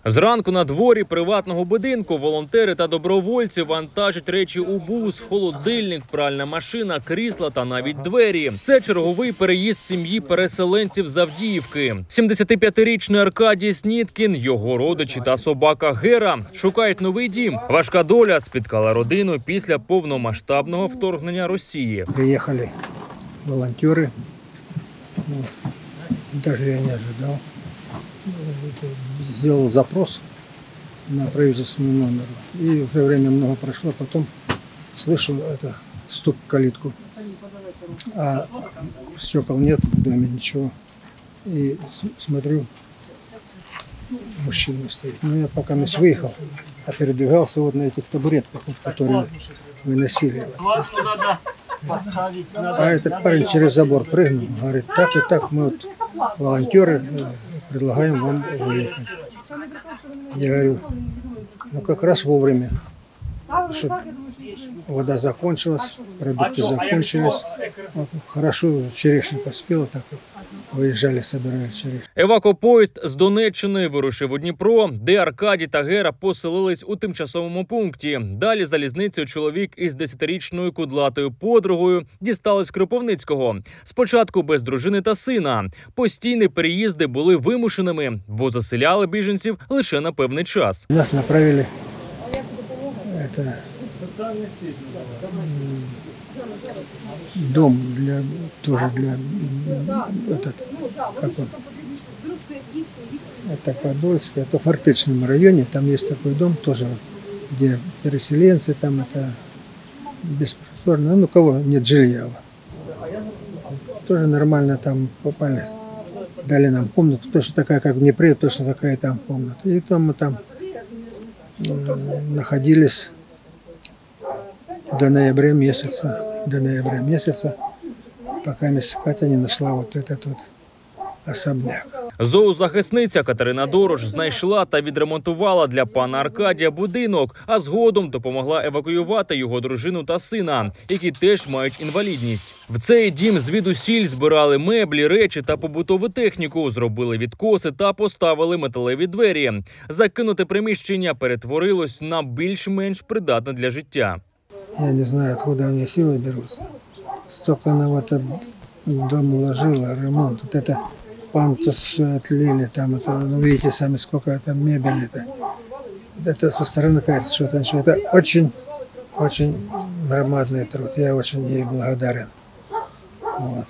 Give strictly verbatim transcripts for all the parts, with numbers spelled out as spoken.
Зранку на дворі приватного будинку волонтери та добровольці вантажать речі у бус, холодильник, пральна машина, крісла та навіть двері. Це черговий переїзд сім'ї переселенців з Авдіївки. сімдесятип'ятирічний Аркадій Сніткін, його родичі та собака Гера шукають новий дім. Важка доля спіткала родину після повномасштабного вторгнення Росії. Приїхали волонтери. Вот. Даже я не ожидал. Сделал запрос на правительственный номер. И уже время много прошло. Потом слышу это стук в калитку. А стекол нет в доме, ничего. И смотрю, мужчина стоит. Ну, я пока не выехал, а передвигался вот на этих табуретках, вот, которые выносили. А этот парень через забор прыгнул, говорит, так и так, мы вот волонтеры предлагаем вам выехать. Я говорю, ну как раз вовремя, что вода закончилась, продукты закончились. Вот, хорошо, черешня поспела, так виїжджали, собирали черешню. Евакопоїзд з Донеччини вирушив у Дніпро, де Аркадій та Гера поселились у тимчасовому пункті. Далі залізницею чоловік із десятирічною кудлатою подругою дістались Кропивницького. Спочатку без дружини та сина. Постійні переїзди були вимушеними, бо заселяли біженців лише на певний час. Нас направили это, дом для тоже для этот, как он, это Подольское, это в Фортечном районе, там есть такой дом тоже, где переселенцы, там это беспросторно, ну у кого нет жилья. Тоже нормально там попали, дали нам комнату, точно такая, как в Днепре, точно такая там комната. И там мы там э, находились до ноября месяца. До ноября месяца, пока мисс Катя не нашла вот этот вот особняк. Зоозахисниця Катерина Дорош знайшла та відремонтувала для пана Аркадія будинок, а згодом допомогла евакуювати його дружину та сина, які теж мають інвалідність. В цей дім звідусіль збирали меблі, речі та побутову техніку, зробили відкоси та поставили металеві двері. Закинуте приміщення перетворилось на більш-менш придатне для життя. Я не знаю, откуда у меня силы берутся. Столько она в этот дом уложила, ремонт. Вот это пантус все отлили, там это, ну видите сами, сколько там мебели. Это, это со стороны кажется, что это, что это очень, очень громадный труд. Я очень ей благодарен. Вот.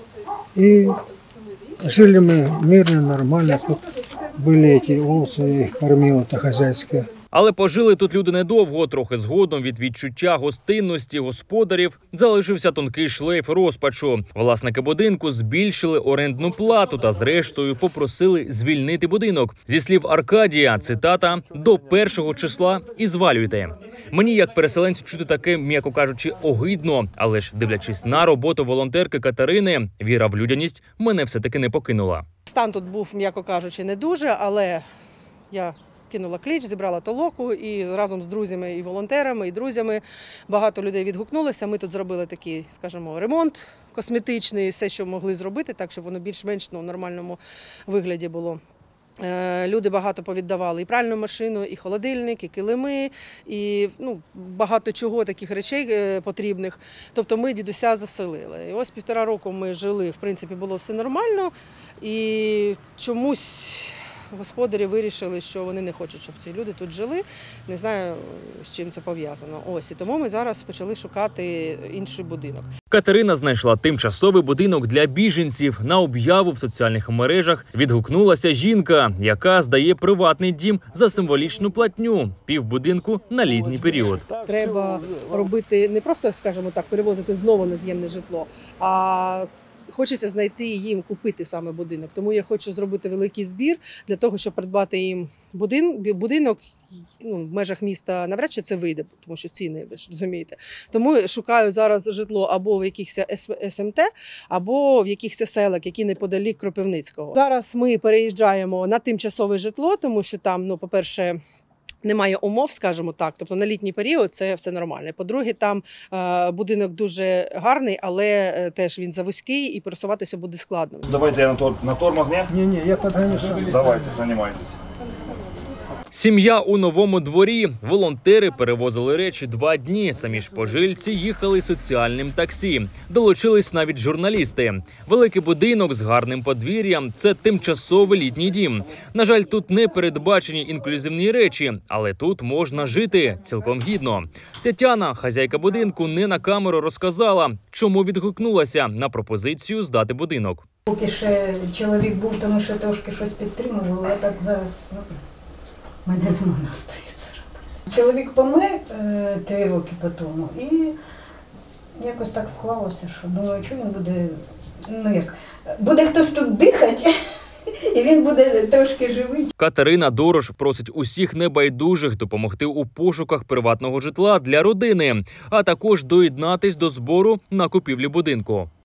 И жили мы мирно, нормально. Тут были эти овцы, я их кормил, это хозяйское. Але пожили тут люди недовго, трохи згодом від відчуття гостинності господарів залишився тонкий шлейф розпачу. Власники будинку збільшили орендну плату та зрештою попросили звільнити будинок. Зі слів Аркадія, цитата, «до першого числа і звалюйте». Мені, як переселенцю, чути таке, м'яко кажучи, огидно. Але ж, дивлячись на роботу волонтерки Катерини, віра в людяність мене все-таки не покинула. Стан тут був, м'яко кажучи, не дуже, але я кинула клич, зібрала толоку і разом з друзями і волонтерами, і друзями багато людей відгукнулося. Ми тут зробили такий, скажімо, ремонт косметичний, все, що могли зробити, так, щоб воно більш-менш ну, в нормальному вигляді було. Люди багато повіддавали і пральну машину, і холодильник, і килими, і ну, багато чого таких речей потрібних. Тобто ми дідуся заселили. І ось півтора року ми жили, в принципі, було все нормально, і чомусь господарі вирішили, що вони не хочуть, щоб ці люди тут жили. Не знаю, з чим це пов'язано. Ось, і тому ми зараз почали шукати інший будинок. Катерина знайшла тимчасовий будинок для біженців. На об'яву в соціальних мережах відгукнулася жінка, яка здає приватний дім за символічну платню. Півбудинку на літній період. Треба робити не просто, скажімо так, перевозити знову на зйомне житло, а хочеться знайти їм, купити саме будинок. Тому я хочу зробити великий збір для того, щоб придбати їм будин, будинок. Ну, в межах міста навряд чи це вийде, тому що ціни, ви ж розумієте. Тому шукаю зараз житло або в якихось ес ем те, або в якихось селах, які неподалік Кропивницького. Зараз ми переїжджаємо на тимчасове житло, тому що там, ну, по-перше, немає умов, скажімо так, тобто на літній період це все нормально. По-друге, там е, будинок дуже гарний, але е, теж він завузький і пересуватися буде складно. Давайте я на, тор на тормоз, не? Не-не, я подгоню. Давайте, займайтесь. Сім'я у новому дворі. Волонтери перевозили речі два дні. Самі ж пожильці їхали соціальним таксі. Долучились навіть журналісти. Великий будинок з гарним подвір'ям – це тимчасовий літній дім. На жаль, тут не передбачені інклюзивні речі, але тут можна жити цілком гідно. Тетяна, хазяйка будинку, не на камеру розказала, чому відгукнулася на пропозицію здати будинок. Поки ще чоловік був, то ми ще трошки щось підтримували, а так зараз ну, в мене нема настрою це робити. Чоловік помер е, три роки по тому і якось так склалося, що думаю, що він буде, ну як, буде хтось тут дихати, і він буде трошки живий. Катерина Дорош просить усіх небайдужих допомогти у пошуках приватного житла для родини, а також доєднатись до збору на купівлю будинку.